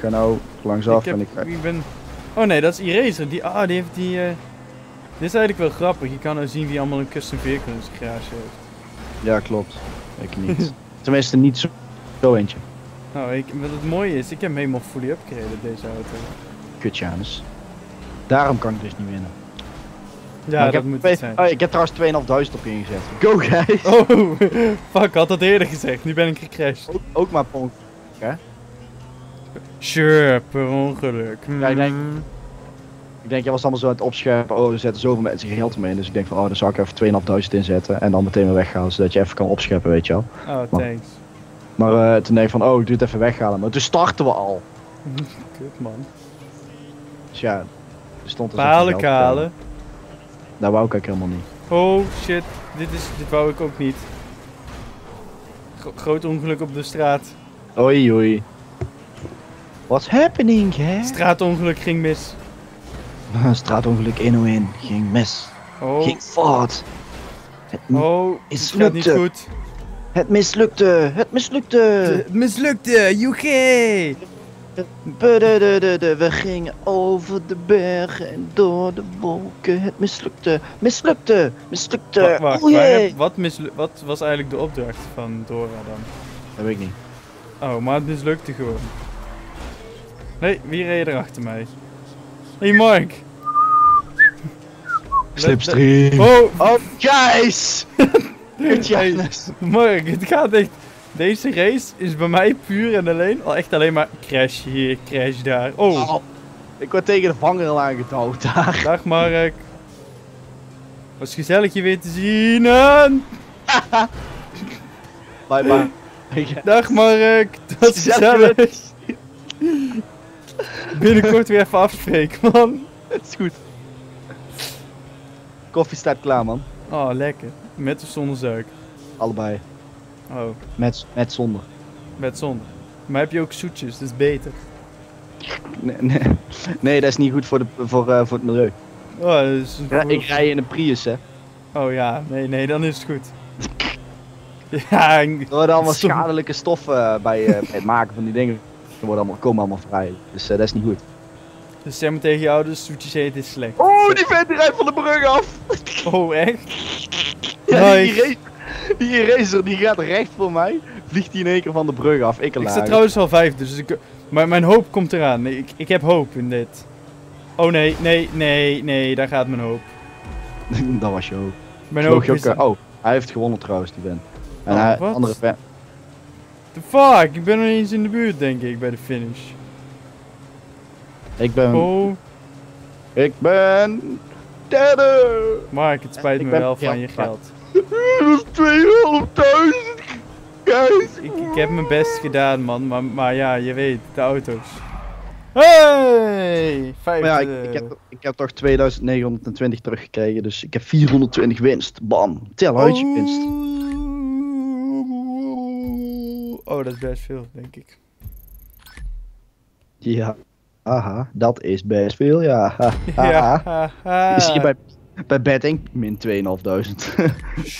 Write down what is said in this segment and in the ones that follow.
ga nou langsaf en ik ga... Ik ben... Oh nee, dat is Eraser. Die heeft die... Dit is eigenlijk wel grappig. Je kan nou zien wie allemaal een custom vehicle in zijn garage heeft. Ja, klopt. Ik niet. Tenminste, niet zo eentje. Nou, wat het mooie is, ik heb hem helemaal fully upgraded, deze auto. Kut, Janus. Daarom kan ik dus niet winnen. Ja, dat moet het zijn. Oh, ik heb trouwens 2.500 op ingezet. Go, guys! Oh, fuck, ik had dat eerder gezegd. Nu ben ik gecrashed. Ook maar per ongeluk, hè? Sure, per ongeluk. Ja, ik denk, jij was allemaal zo aan het opscherpen. Oh, er zetten zoveel mensen geld mee. Dus ik denk van, oh, dan zou ik even 2.500 inzetten. En dan meteen weer weghalen, zodat je even kan opscheppen, weet je wel. Oh, thanks. Maar toen denk ik van, oh, ik doe het even weghalen. Maar toen starten we al. Kut, man. Dus ja, er stond er Palen kalen. Dat wou ik eigenlijk helemaal niet. Oh, shit. Dit wou ik ook niet. Groot ongeluk op de straat. Oei, oei. What's happening, hè? Straatongeluk ging mis. Straatongeluk 101 ging mis. Oh. Ging fout. Het gaat niet goed. Het mislukte. Het mislukte. Het mislukte, UK! We gingen over de bergen en door de wolken. Het mislukte. Mislukte. Mislukte. Wat was eigenlijk de opdracht van Dora dan? Dat weet ik niet. Oh, maar het mislukte gewoon. Nee, wie reed er achter mij? Hey Mark! Slipstream. Oh, guys! Hey, Mark, het gaat echt... Deze race is bij mij puur en alleen maar crash hier, crash daar. Oh! Ik word tegen de vangrail aangedouwd daar. Dag Mark. Was gezellig je weer te zien. Bye bye. Dag Mark. Dat is gezellig. Binnenkort weer even afspreken, man. Het is goed. Koffie staat klaar, man. Oh, lekker. Met of zonder suiker? Allebei. Oh. Met zonder. Met zonder. Maar heb je ook zoetjes, dat is beter. Nee, dat is niet goed voor het milieu. Oh, dat is Ik rij in een Prius, hè. Oh ja, nee, dan is het goed. Ja, er worden allemaal schadelijke stoffen bij het maken van die dingen. Komen allemaal vrij. Dus dat is niet goed. Dus zeg maar tegen jou, dus zoetjes eten is slecht. Oh, die vent rijdt van de brug af! Oh, echt? Ja, die racer die gaat recht voor mij. Vliegt hij in één keer van de brug af. Ik sta trouwens al 5, dus maar mijn hoop komt eraan. Ik heb hoop in dit. Oh nee, daar gaat mijn hoop. Dat was je hoop. Mijn hoop is... Oh, hij heeft gewonnen trouwens, die vent. En wat? andere vent. The fuck, ik ben nog niet eens in de buurt denk ik bij de finish. Ik ben... Oh. Ik ben... derde! Mark, het spijt me wel van je geld. Dat is 2.500! Guys! Ik heb mijn best gedaan man, maar ja, je weet, de auto's. Hey! 5. Ja, ik heb toch 2920 teruggekregen, dus ik heb 420 winst. Bam! Tel uit je winst. Oh, dat is best veel, denk ik. Ja, aha, dat is best veel, ja. Ja, Je ziet je bij betting min 2.500.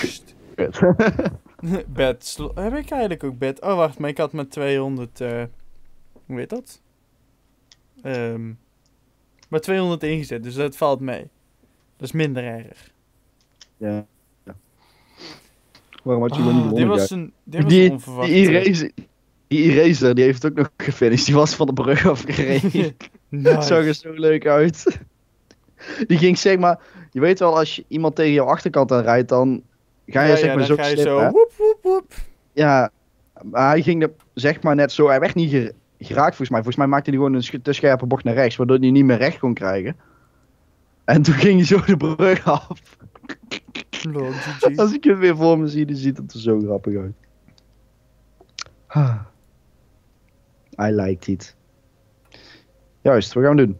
Bed, heb ik eigenlijk ook bed? Oh wacht, maar ik had maar 200, hoe heet dat? Maar 200 ingezet, dus dat valt mee. Dat is minder erg. Ja. Waarom had je wel niet gewonnen? Dit was onverwacht. Die eraser, die heeft ook nog gefinished. Die was van de brug afgereden. Dat zag er zo leuk uit. Die ging zeg maar, je weet wel als je iemand tegen jouw achterkant aan rijdt, dan ga je zeg maar zo slippen. Woep, woep, woep. Ja, maar hij ging er zeg maar net zo, hij werd niet geraakt volgens mij. Volgens mij maakte hij gewoon een te scherpe bocht naar rechts, waardoor hij niet meer recht kon krijgen. En toen ging hij zo de brug af. Lord, als ik het weer voor me zie, dan ziet het er zo grappig uit. I liked it. Juist, wat gaan we doen?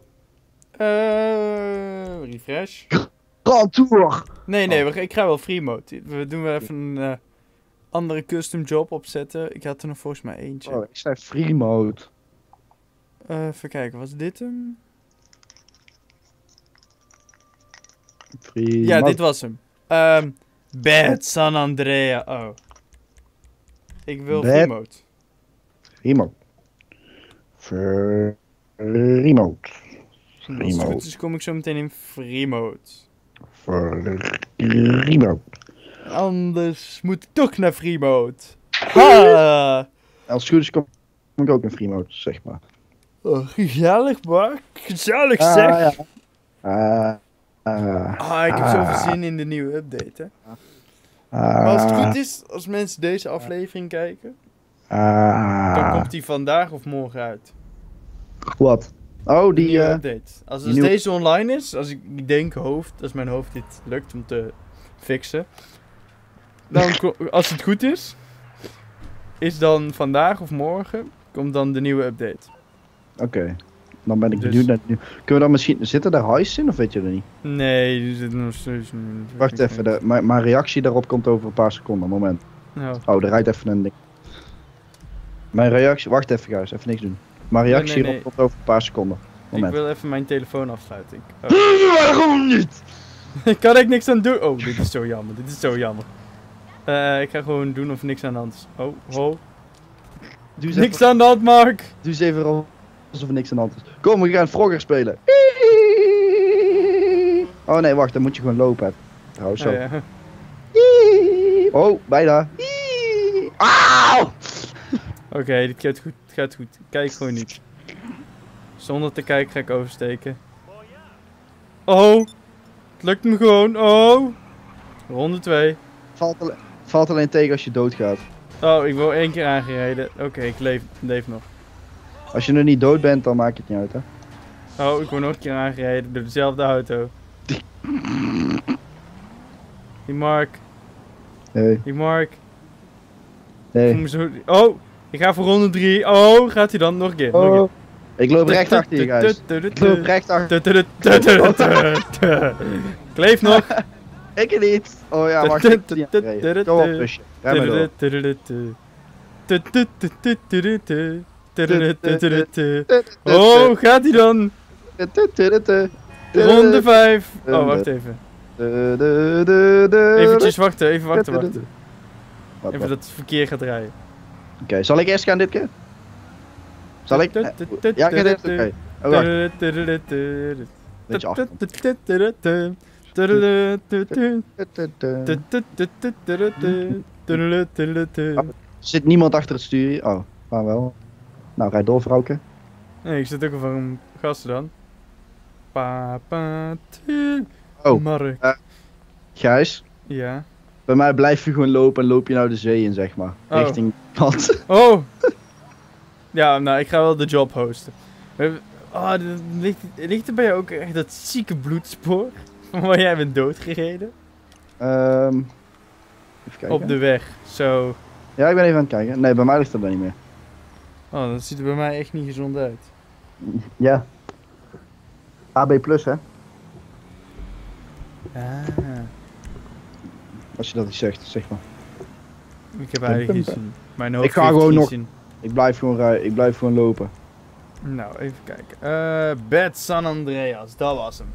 Refresh. Grand Tour! Nee, ik ga wel free mode. We doen wel even een andere custom job opzetten. Ik had er nog volgens mij eentje. Oh, ik zei free mode. Even kijken, was dit hem? Free ja, mode. dit was hem. Bad San Andrea. Oh. Ik wil free mode. Free mode. Remote. Als het goed is, kom ik zo meteen in Freemode. Remote. Anders moet ik toch naar Freemode. Ha! Als het goed is, kom ik ook in Freemode, zeg maar. Oh, gezellig, Mark. Gezellig, zeg. Ja. Ik heb zoveel zin in de nieuwe update, hè. Maar als het goed is, als mensen deze aflevering kijken, dan komt die vandaag of morgen uit. Wat? Oh, De die... nieuwe update. Als nieuwe- deze online is, als ik denk als mijn hoofd dit lukt om te fixen, dan als het goed is dan vandaag of morgen, komt dan de nieuwe update. Oké. Dan ben ik Dus- benieuwd naar het nieuwe. Kunnen we dan misschien... Zitten daar heists in of weet je dat niet? Nee, die zit nog steeds... Wacht even, mijn reactie daarop komt over een paar seconden. Moment. Nou, Oh, er rijdt even een ding. Mijn reactie... Wacht even, guys. Even niks doen. Mijn reactie Nee. hierop komt over een paar seconden. ik Moment. wil even mijn telefoon afsluiten. Waarom niet? Ik kan er niks aan doen. Oh, dit is zo jammer. Dit is zo jammer. Ik ga gewoon doen of niks aan de hand is. Oh, ho. Doe eens Niks even, aan de hand, Mark. doe eens even alsof er niks aan de hand is. Kom, we gaan Frogger spelen. Oh nee, wacht. Dan moet je gewoon lopen. Trouwens, zo. Oh, ja. Oh, bijna. Auw! Oké, dit gaat goed. Het gaat goed. Kijk gewoon niet. Zonder te kijken ga ik oversteken. Oh. Het lukt me gewoon. Oh. Ronde 2. Valt alleen tegen als je doodgaat. Oh, ik word 1 keer aangereden. Oké, ik leef nog. Als je nog niet dood bent, dan maakt het niet uit, hè. Oh, ik word nog een keer aangereden door dezelfde auto. Die Mark. Nee. Die Mark. Ik Nee. voel me zo... Oh, ik ga voor ronde 3. Oh, gaat hij dan nog een keer? Nog een keer. Oh. Ik loop recht achter je, guys. Ik loop recht achter. Ik leef nog. Ik niet. Oh ja, wacht. Ik ben niet aangereden. Kom op, pusje. Rem maar door. Oh, gaat hij dan? Ronde 5. Oh, wacht even. Eventjes wachten, even wachten. Wat, Even wat? dat het verkeer gaat rijden. Oké, zal ik eerst gaan dit keer? Zal ik? Ja, ik ga dit. Oké. Oh, wacht. Beetje af. Er zit niemand achter het stuur. Oh, maar wel. Nou, rijd door, vrouwke. Nee, ik zit ook al van gasten dan. Oh. Mark. Gijs, Ja. bij mij blijf je gewoon lopen en loop je nou de zee in, zeg maar. Oh. Richting pad. Oh! Ja, nou, ik ga wel de job hosten. Oh, ligt er bij jou ook echt dat zieke bloedspoor? Van waar jij bent doodgereden? Even kijken. Op de weg, zo. Ja, ik ben even aan het kijken. Nee, bij mij ligt dat dan niet meer. Oh, dat ziet er bij mij echt niet gezond uit. Ja. AB plus, hè? Ah, Als je dat niet zegt, zeg maar. ik heb eigenlijk niet zin. Mijn hoofd Ik ga heeft gewoon geen nog- zin. Ik blijf gewoon rijden. Ik blijf gewoon lopen. Nou, even kijken. Bad San Andreas, dat was hem.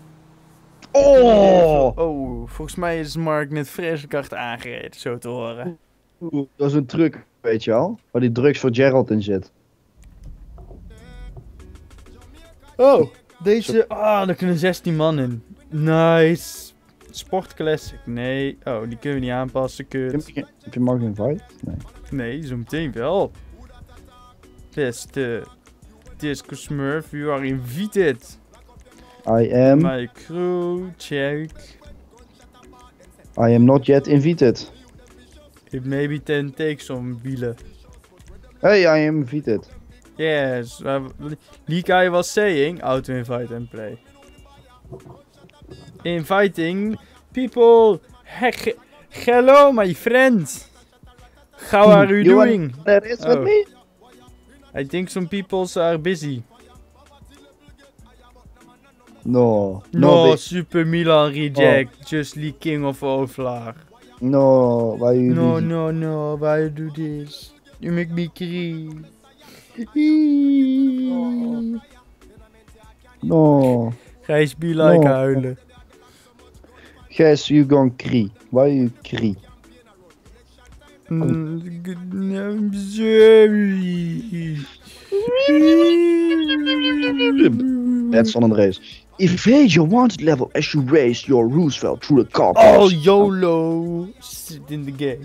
Oh! Oh, volgens mij is Mark net vreselijk hard aangereden, zo te horen. Dat is een truc, weet je wel? Waar die drugs voor Gerald in zit. Oh, deze... Ah, daar kunnen 16 man in. Nice. Sport Classic. Nee. Oh, die kunnen we niet aanpassen, kut. Heb je morgen een invite? Nee. Nee, zo meteen wel. Beste Disco Smurf, you are invited. I am... My crew, check. I am not yet invited. It may be 10 takes on wielen. Hey, I am invited. Yes. Lee Kai was saying, auto-invite and play. Inviting people. Hello, my friend. How are you doing? That is with Oh. me? I think some people are busy. No. No, big- Super Milan reject. Just Lee King of Ovlar. No, why you No, busy? no, why you do this? You make me cry. No. Gijs be like No. huilen. Guess you gonna cry. Why you cry? I'm sorry. That's on een race. Evade your wanted level as you race your Roosevelt through the car. Oh, YOLO. Sit in the game.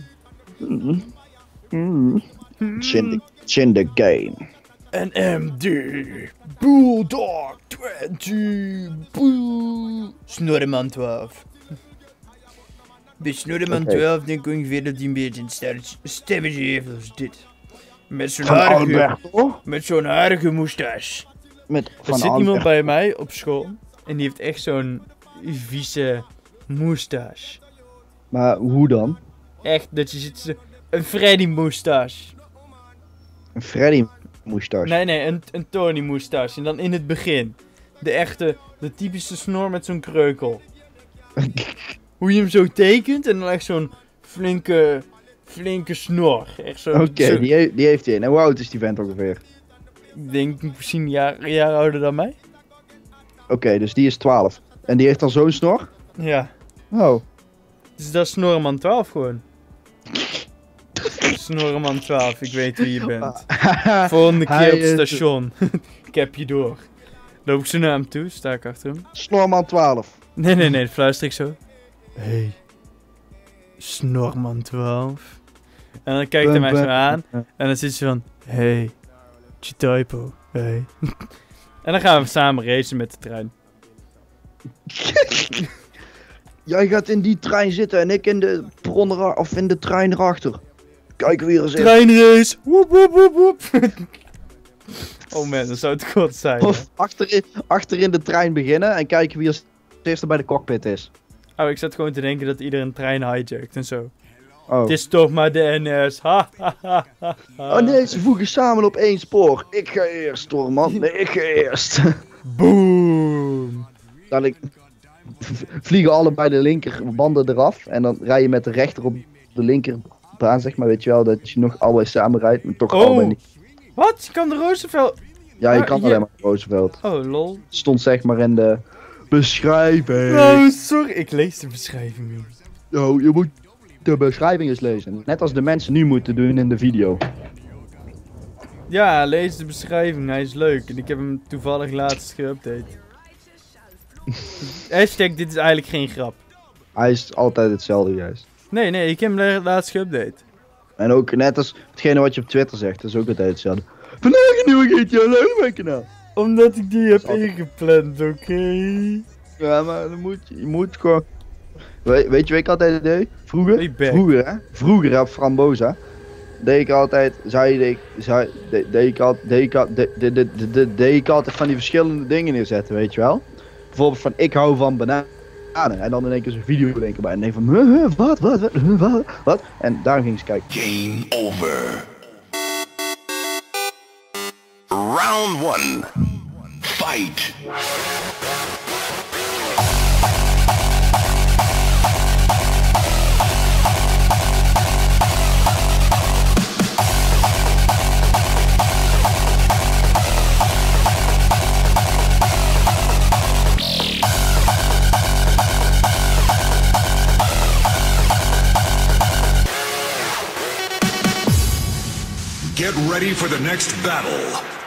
Chin the game. NMD. Bulldog 20. Snorreman 12. Bij Snorreman 12 denk ik ongeveer dat hij een beetje een stemmetje heeft als dit. Met zo'n harige moustache. Er zit iemand bij mij op school en die heeft echt zo'n vieze moustache. Maar hoe dan? Echt, dat je ziet, een Freddy moustache. Een Freddy moustache? Nee, een Tony moustache. En dan in het begin. De typische snor met zo'n kreukel. Hoe je hem zo tekent en dan echt zo'n flinke snor. Oké, die heeft hij. En hoe oud is die vent ongeveer? Ik denk misschien een jaar ouder dan mij. Oké, dus die is 12. En die heeft dan zo'n snor? Ja. Oh. Dus dat is Snorreman 12 gewoon. Snorreman 12, ik weet wie je bent. Volgende keer op het station. Ik heb je door. Loop ik zo naar hem toe, sta ik achter hem. Snorman 12. Nee, dat fluister ik zo. Hey, Snorman 12. En dan kijkt hij mij zo aan. En dan zit ze van, hey, Chitaipo, hey. En dan gaan we samen racen met de trein. Jij gaat in die trein zitten en ik in de in de trein erachter. Kijk wie er zit. Treinrace! Woep woep woep woep. Oh man, dat zou het goed zijn. Of achter in de trein beginnen en kijken wie als eerste bij de cockpit is. Oh, ik zat gewoon te denken dat iedereen een trein hijackt en zo. Oh. Het is toch maar de NS. Ha, ha, ha, ha. Oh nee, ze voegen samen op één spoor. Ik ga eerst, Storman. Nee, ik ga eerst. Boom. Dan vliegen allebei de linkerbanden eraf. En dan rij je met de rechter op de linkerbaan, zeg maar. Weet je wel, dat je nog allebei samen rijdt. Maar toch allebei niet. Wat? Je kan de Roosevelt... Ja, je kan alleen maar Roosevelt. Oh, lol. Het stond zeg maar in de beschrijving. Oh, sorry. Ik lees de beschrijving niet. Oh, je moet de beschrijving eens lezen. Net als de mensen nu moeten doen in de video. Ja, lees de beschrijving. Hij is leuk. En ik heb hem toevallig laatst geüpdate. Hashtag, dit is eigenlijk geen grap. Hij is altijd hetzelfde juist. Nee, ik heb hem laatst geüpdate. En ook net als hetgene wat je op Twitter zegt, dat is ook altijd hetzelfde. Vandaag een nieuwe GTA Online op mijn kanaal. Omdat ik die heb ingepland, oké? Ja, maar dan je moet gewoon... Weet je wat ik altijd deed? Vroeger op Framboza. Deed ik altijd van die verschillende dingen neerzetten, weet je wel? Bijvoorbeeld van ik hou van bananen. En dan in één keer zo'n video bedenken bij. En denk van wat? En daar ging ze kijken. Game over. Round 1. Fight. Get ready for the next battle.